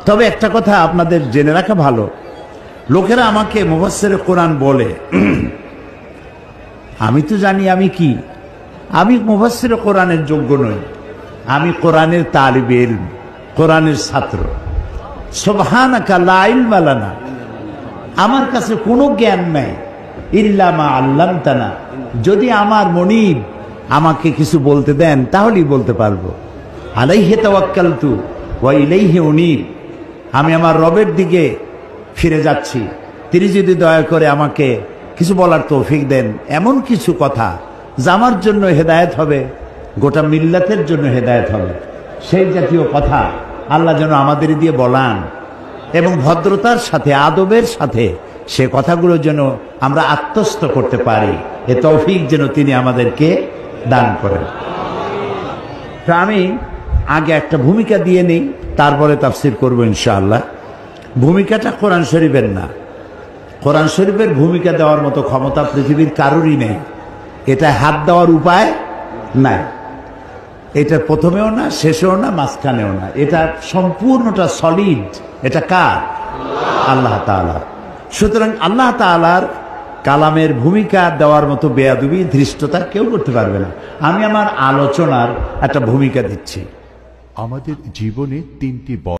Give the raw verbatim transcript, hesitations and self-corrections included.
তবে একটা কথা আপনাদের জেনে রাখা ভালো, লোকেরা আমাকে মুফাসসিরে কোরআন বলে, আমি তো জানি আমি কি, আমি মুফাসসিরে কোরআনের যোগ্য নই, আমি কোরআনের তালিবে ইলম, কোরআনের ছাত্র। সুবহানাকা লা ইলমা লানা, আমার কাছে কোনো জ্ঞান নাই, ইল্লা মা আল্লামতানা, যদি আমার মনিব আমাকে কিছু বলতে দেন তাহলেই বলতে পারবো। আলাইহি তাওয়াক্কালতু ওয়া ইলাইহি উনীব, আমি আমার রবের দিকে ফিরে যাচ্ছি, তিনি যদি দয়া করে আমাকে কিছু বলার তৌফিক দেন, এমন কিছু কথা যা আমার জন্য হেদায়েত হবে, গোটা মিল্লাতের জন্য হেদায়েত হবে, সেই জাতীয় কথা আল্লাহ যেন আমাদের দিয়ে বলান, এবং ভদ্রতার সাথে আদবের সাথে সে কথাগুলো যেন আমরা আত্মস্থ করতে পারি, এ তৌফিক যেন তিনি আমাদেরকে দান করেন। তো আমি আগে একটা ভূমিকা দিয়ে নেই, তারপরে তাফসীর করব ইনশাআল্লাহ। ভূমিকাটা কোরআন শরীফের না, কোরআন শরীফের ভূমিকা দেওয়ার মতো ক্ষমতা পৃথিবীর কারোরই নেই, এটা হাত দেওয়ার উপায় নাই, এটা প্রথমেও না, শেষেও না, মাঝখানেও না, এটা সম্পূর্ণটা সলিড, এটা কার? আল্লাহ তাআলা। সুতরাং আল্লাহ তাআলার কালামের ভূমিকা দেওয়ার মতো বেয়াদবি, ধৃষ্টতা কেউ করতে পারবে না। আমি আমার আলোচনার একটা ভূমিকা দিচ্ছি। আমাদের জীবনে তিনটি